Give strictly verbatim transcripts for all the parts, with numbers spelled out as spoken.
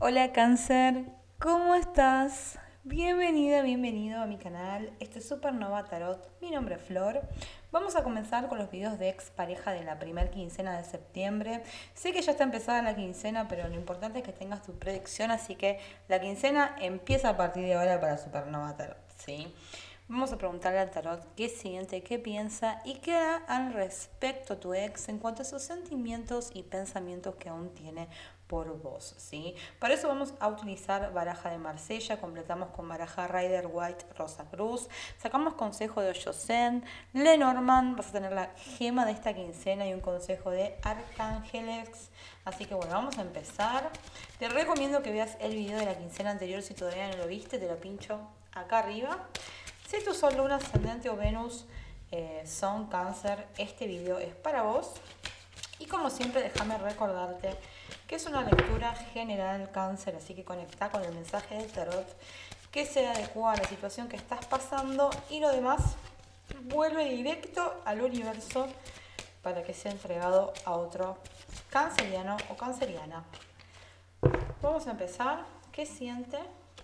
Hola Cáncer, ¿cómo estás? Bienvenida, bienvenido a mi canal. Este es Supernova Tarot. Mi nombre es Flor. Vamos a comenzar con los videos de expareja de la primera quincena de septiembre. Sé que ya está empezada la quincena, pero lo importante es que tengas tu predicción, así que la quincena empieza a partir de ahora para Supernova Tarot, ¿sí? Vamos a preguntarle al tarot qué siente, qué piensa y qué hará al respecto tu ex en cuanto a sus sentimientos y pensamientos que aún tiene por vos, ¿sí? Para eso vamos a utilizar baraja de Marsella, completamos con baraja Rider White Rosa Cruz, sacamos consejo de Oyosen, Lenormand, vas a tener la gema de esta quincena y un consejo de Arcángeles. Así que bueno, vamos a empezar. Te recomiendo que veas el video de la quincena anterior si todavía no lo viste, te lo pincho acá arriba. Si tu Sol, Luna, Ascendente o Venus eh, son Cáncer, este video es para vos. Y como siempre, déjame recordarte que es una lectura general Cáncer, así que conecta con el mensaje del tarot que se adecua a la situación que estás pasando y lo demás vuelve directo al universo para que sea entregado a otro canceriano o canceriana. Vamos a empezar. ¿Qué siente?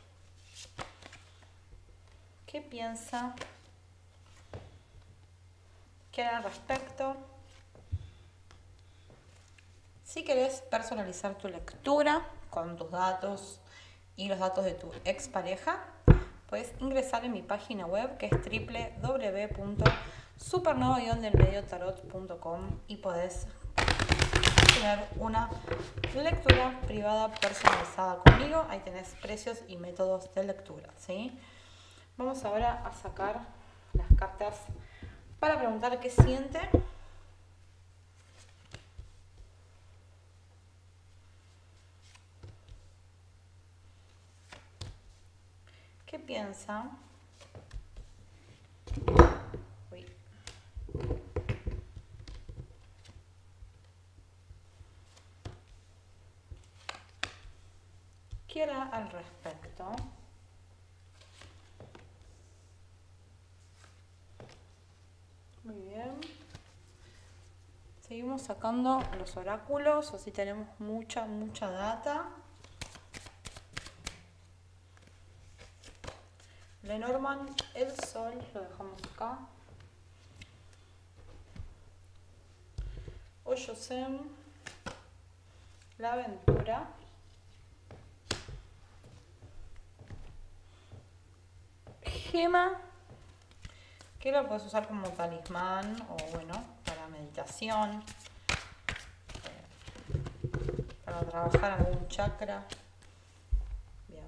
¿Qué piensa? ¿Qué hará al respecto? Si querés personalizar tu lectura con tus datos y los datos de tu expareja, puedes ingresar en mi página web que es doble u doble u doble u punto supernova guion del medio tarot punto com y podés tener una lectura privada personalizada conmigo. Ahí tenés precios y métodos de lectura, ¿sí? Vamos ahora a sacar las cartas para preguntar qué siente. ¿Qué piensa? Uy. ¿Qué hará al respecto? Muy bien. Seguimos sacando los oráculos, así tenemos mucha, mucha data. Lenormand, el sol, lo dejamos acá. Oyosen, la aventura. Gema, que lo puedes usar como talismán o bueno, para meditación, eh, para trabajar algún chakra. Bien.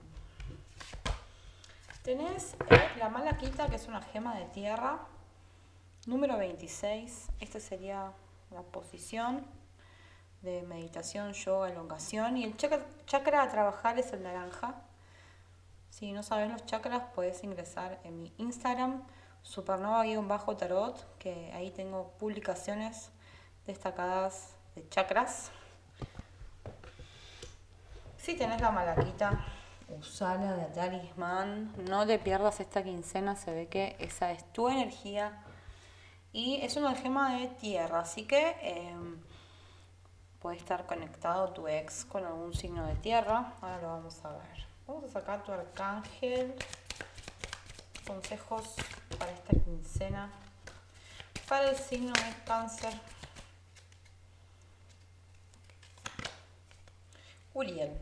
Tenés eh, la malaquita, que es una gema de tierra, número veintiséis. Esta sería la posición de meditación, yoga, elongación. Y el chakra, chakra a trabajar es el naranja. Si no sabes los chakras, puedes ingresar en mi Instagram, supernova-tarot, que ahí tengo publicaciones destacadas de chakras. Si tenés la malaquita, usala de talismán. No te pierdas esta quincena, se ve que esa es tu energía. Y es una gema de tierra, así que eh, puede estar conectado tu ex con algún signo de tierra. Ahora lo vamos a ver. Vamos a sacar tu arcángel. Consejos para esta quincena. Para el signo de Cáncer. Uriel.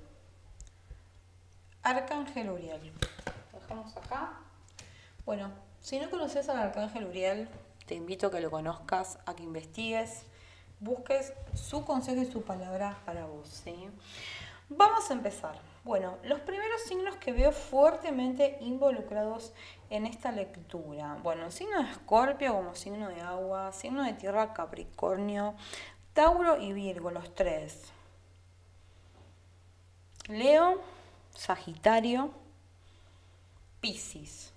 Arcángel Uriel. Lo dejamos acá. Bueno, si no conoces al Arcángel Uriel, te invito a que lo conozcas, a que investigues, busques su consejo y su palabra para vos, ¿sí? Vamos a empezar. Bueno, los primeros signos que veo fuertemente involucrados en esta lectura. Bueno, el signo de Escorpio como signo de agua, signo de tierra Capricornio, Tauro y Virgo, los tres. Leo, Sagitario, Piscis.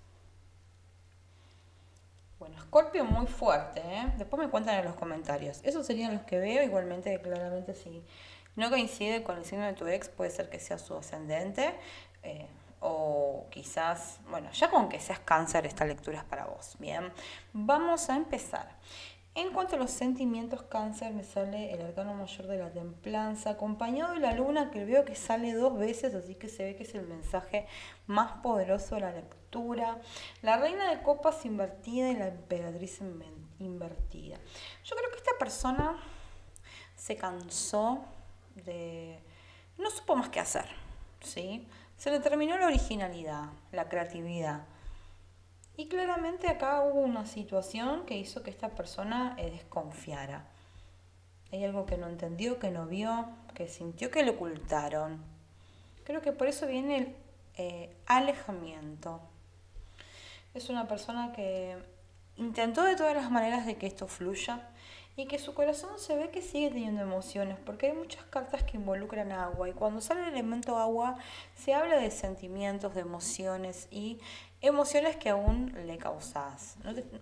Bueno, Escorpio muy fuerte, ¿eh? Después me cuentan en los comentarios. Esos serían los que veo, igualmente, claramente si no coincide con el signo de tu ex, puede ser que sea su ascendente. Eh, o quizás, bueno, ya con que seas Cáncer, esta lectura es para vos. Bien, vamos a empezar. En cuanto a los sentimientos cáncer, me sale el arcano mayor de la templanza, acompañado de la luna, que veo que sale dos veces, así que se ve que es el mensaje más poderoso de la lectura. La reina de copas invertida y la emperatriz invertida. Yo creo que esta persona se cansó de... no supo más qué hacer, ¿sí? Se le terminó la originalidad, la creatividad. Y claramente acá hubo una situación que hizo que esta persona eh, desconfiara. Hay algo que no entendió, que no vio, que sintió que le ocultaron. Creo que por eso viene el eh, alejamiento. Es una persona que intentó de todas las maneras de que esto fluya y que su corazón se ve que sigue teniendo emociones, porque hay muchas cartas que involucran agua y cuando sale el elemento agua se habla de sentimientos, de emociones y emociones que aún le causás. ¿No te,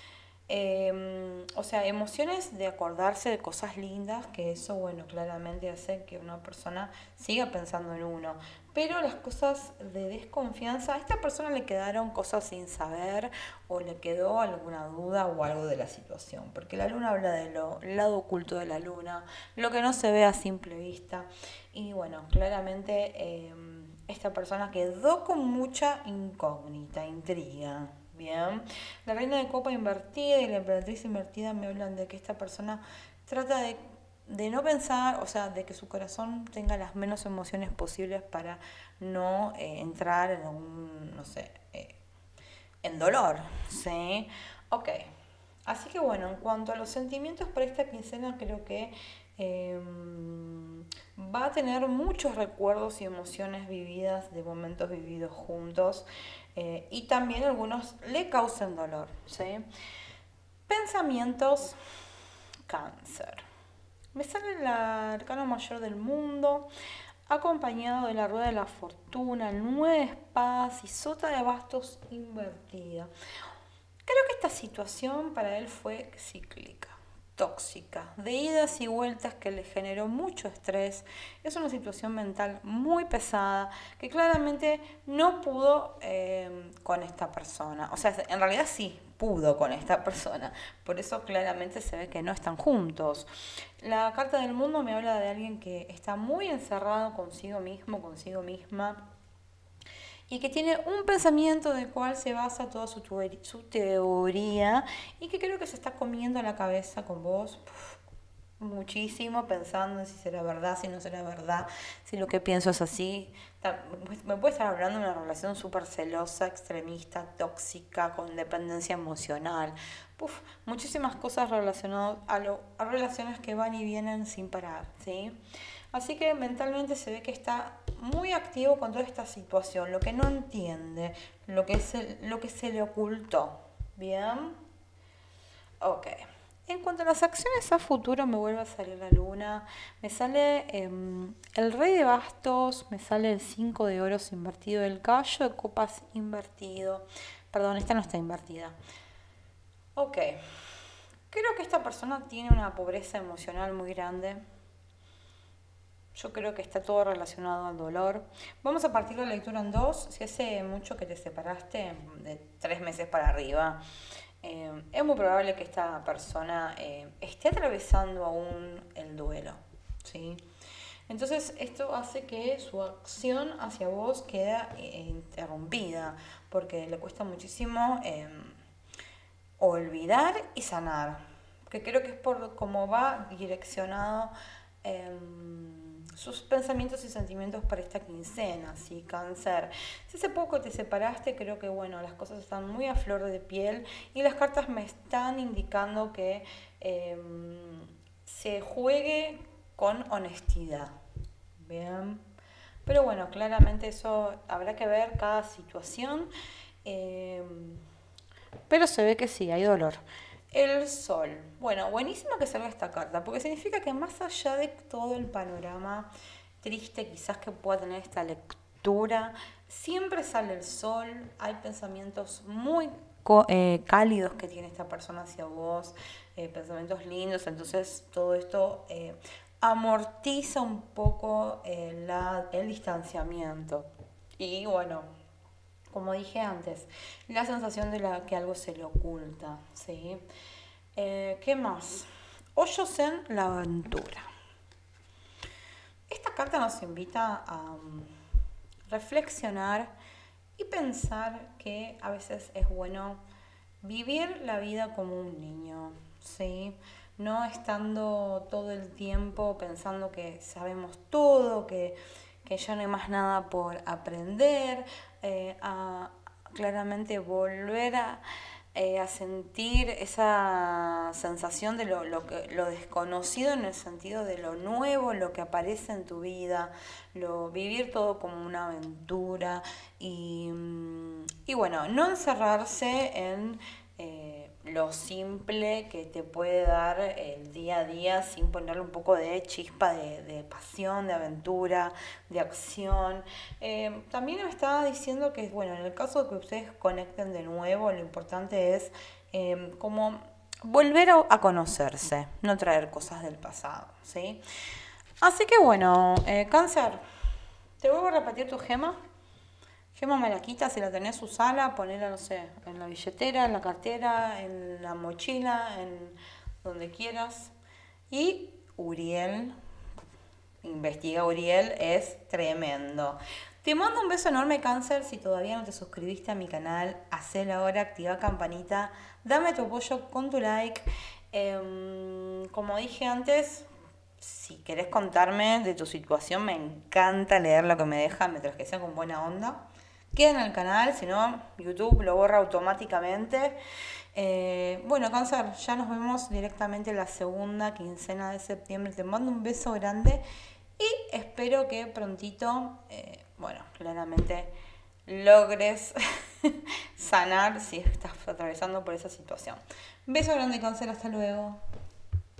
eh, o sea, emociones de acordarse de cosas lindas, que eso, bueno, claramente hace que una persona siga pensando en uno. Pero las cosas de desconfianza, a esta persona le quedaron cosas sin saber o le quedó alguna duda o algo de la situación. Porque la luna habla del lado oculto de la luna, lo que no se ve a simple vista. Y bueno, claramente eh, esta persona quedó con mucha incógnita, intriga. Bien, la reina de copa invertida y la emperatriz invertida me hablan de que esta persona trata de, de no pensar, o sea, de que su corazón tenga las menos emociones posibles para no eh, entrar en un, no sé, eh, en dolor, ¿sí? Ok, así que bueno, en cuanto a los sentimientos para esta quincena, creo que eh, va a tener muchos recuerdos y emociones vividas de momentos vividos juntos. Eh, y también algunos le causan dolor, ¿sí? Pensamientos cáncer. Me sale el arcano mayor del mundo, acompañado de la rueda de la fortuna, nueve espadas y sota de bastos invertida. Creo que esta situación para él fue cíclica, tóxica, de idas y vueltas que le generó mucho estrés. Es una situación mental muy pesada que claramente no pudo eh, con esta persona. O sea, en realidad sí pudo con esta persona. Por eso claramente se ve que no están juntos. La carta del mundo me habla de alguien que está muy encerrado consigo mismo, consigo misma, y que tiene un pensamiento del cual se basa toda su, su teoría y que creo que se está comiendo la cabeza con vos muchísimo, pensando en si será verdad, si no será verdad, si lo que pienso es así. Me puede estar hablando de una relación súper celosa, extremista, tóxica, con dependencia emocional. Uf, muchísimas cosas relacionadas a, lo, a relaciones que van y vienen sin parar, ¿sí? Así que mentalmente se ve que está muy activo con toda esta situación, lo que no entiende, lo que se, lo que se le ocultó. ¿Bien? Ok. En cuanto a las acciones a futuro, me vuelve a salir la luna, me sale eh, el rey de bastos, me sale el cinco de oros invertido, el caballo de copas invertido. Perdón, esta no está invertida. Ok. Creo que esta persona tiene una pobreza emocional muy grande. Yo creo que está todo relacionado al dolor. Vamos a partir la lectura en dos. Si hace mucho que te separaste, de tres meses para arriba, eh, es muy probable que esta persona eh, esté atravesando aún el duelo, ¿sí? Entonces esto hace que su acción hacia vos quede eh, interrumpida, porque le cuesta muchísimo eh, olvidar y sanar. Que creo que es por cómo va direccionado eh, sus pensamientos y sentimientos para esta quincena, ¿sí? Cáncer. Si hace poco te separaste, creo que bueno, las cosas están muy a flor de piel y las cartas me están indicando que eh, se juegue con honestidad. Bien. Pero bueno, claramente eso habrá que ver cada situación. Eh, pero se ve que sí, hay dolor. El sol. Bueno, buenísimo que salga esta carta, porque significa que más allá de todo el panorama triste quizás que pueda tener esta lectura, siempre sale el sol, hay pensamientos muy eh, cálidos que tiene esta persona hacia vos, eh, pensamientos lindos, entonces todo esto eh, amortiza un poco eh, la, el distanciamiento. Y bueno, como dije antes, la sensación de la que algo se le oculta, ¿sí? Eh, ¿Qué más? Hoyos en la aventura. Esta carta nos invita a um, reflexionar y pensar que a veces es bueno vivir la vida como un niño, ¿sí? No estando todo el tiempo pensando que sabemos todo, que, que ya no hay más nada por aprender, eh, a claramente volver a, eh, a sentir esa sensación de lo, lo, que, lo desconocido en el sentido de lo nuevo, lo que aparece en tu vida, lo, vivir todo como una aventura y, y bueno, no encerrarse en eh, lo simple que te puede dar el día a día sin ponerle un poco de chispa de, de pasión, de aventura, de acción. Eh, también me estaba diciendo que, bueno, en el caso de que ustedes conecten de nuevo, lo importante es eh, como volver a, a conocerse, no traer cosas del pasado, ¿sí? Así que bueno, eh, Cáncer, te vuelvo a repetir tu gema. Gema me la quitas, si la tenés usala, ponela, no sé, en la billetera, en la cartera, en la mochila, en donde quieras. Y Uriel, investiga Uriel, es tremendo. Te mando un beso enorme, Cáncer. Si todavía no te suscribiste a mi canal, hacelo ahora, activa campanita, dame tu apoyo con tu like. Eh, como dije antes, si querés contarme de tu situación, me encanta leer lo que me dejan mientras que sea con buena onda. Queda en el canal, si no, YouTube lo borra automáticamente. Eh, bueno, Cáncer, ya nos vemos directamente la segunda quincena de septiembre. Te mando un beso grande y espero que prontito, eh, bueno, claramente logres sanar si estás atravesando por esa situación. Beso grande, Cáncer, hasta luego.